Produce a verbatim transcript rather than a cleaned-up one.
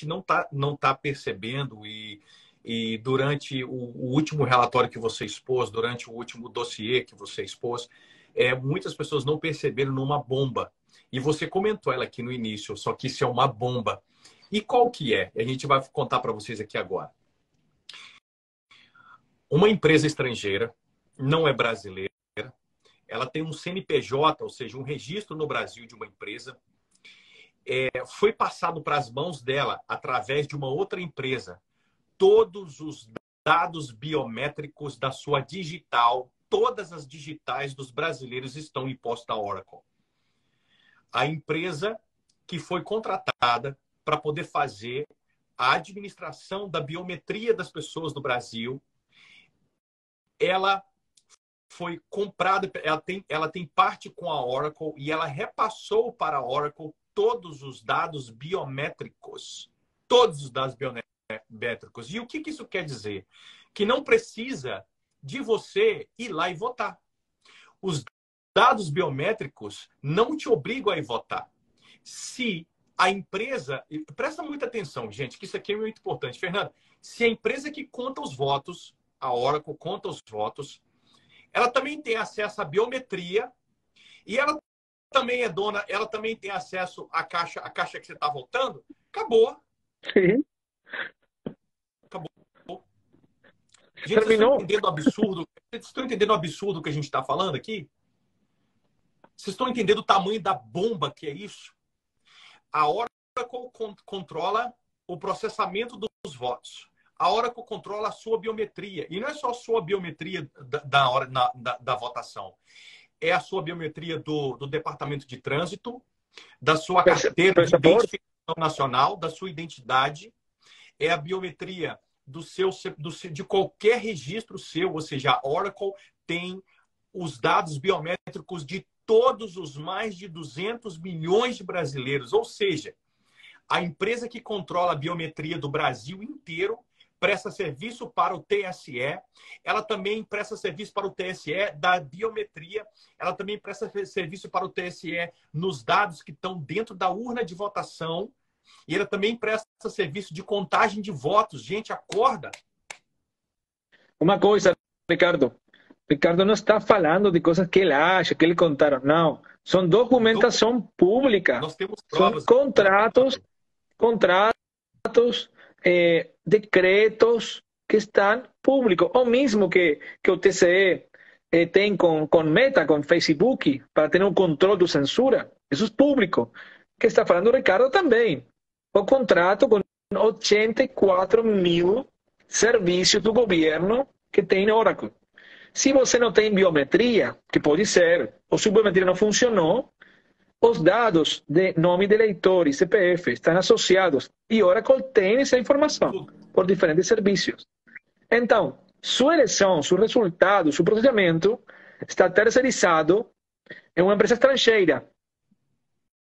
gente não está não tá percebendo e, e durante o, o último relatório que você expôs, durante o último dossiê que você expôs, é, muitas pessoas não perceberam numa bomba. E você comentou ela aqui no início, só que isso é uma bomba. E qual que é? A gente vai contar para vocês aqui agora. Uma empresa estrangeira, não é brasileira, ela tem um C N P J, ou seja, um registro no Brasil de uma empresa, é, foi passado para as mãos dela, através de uma outra empresa, todos os dados biométricos da sua digital, todas as digitais dos brasileiros estão em posse da Oracle. A empresa que foi contratada para poder fazer a administração da biometria das pessoas do Brasil, ela foi comprada, ela tem, ela tem parte com a Oracle e ela repassou para a Oracle todos os dados biométricos. Todos os dados biométricos. E o que, que isso quer dizer? Que não precisa de você ir lá e votar. Os dados biométricos não te obrigam a ir votar. Se a empresa... Presta muita atenção, gente, que isso aqui é muito importante. Fernando, se a empresa que conta os votos, a Oracle conta os votos, ela também tem acesso à biometria e ela também é dona, ela também tem acesso à caixa, à caixa que você está votando, acabou. Sim. Acabou. Gente, vocês estão entendendo o absurdo? Vocês estão entendendo o absurdo que a gente está falando aqui? Vocês estão entendendo o tamanho da bomba que é isso? A Oracle controla o processamento dos votos. A Oracle controla a sua biometria. E não é só a sua biometria da, da, hora, na, da, da votação. É a sua biometria do, do Departamento de Trânsito, da sua carteira de identificação nacional, da sua identidade. É a biometria do seu, do, de qualquer registro seu. Ou seja, a Oracle tem os dados biométricos de todos os mais de duzentos milhões de brasileiros. Ou seja, a empresa que controla a biometria do Brasil inteiro presta serviço para o T S E, ela também presta serviço para o T S E da biometria, ela também presta serviço para o T S E nos dados que estão dentro da urna de votação, e ela também presta serviço de contagem de votos. Gente, acorda! Uma coisa, Ricardo. Ricardo não está falando de coisas que ele acha, que ele contaram. Não. São documentação pública. Nós temos provas. São contratos, contratos, eh, decretos que estão públicos. O mesmo que, que o T C E eh, tem com, com Meta, com Facebook, para ter um controle de censura. Isso é público. Que está falando o Ricardo também. O contrato com oitenta e quatro mil serviços do governo que tem Oracle. Se você não tem biometria, que pode ser, ou se a biometria não funcionou, os dados de nome de eleitor e C P F estão associados. E Oracle tem essa informação por diferentes serviços. Então, sua eleição, seu resultado, seu processamento está terceirizado em uma empresa estrangeira.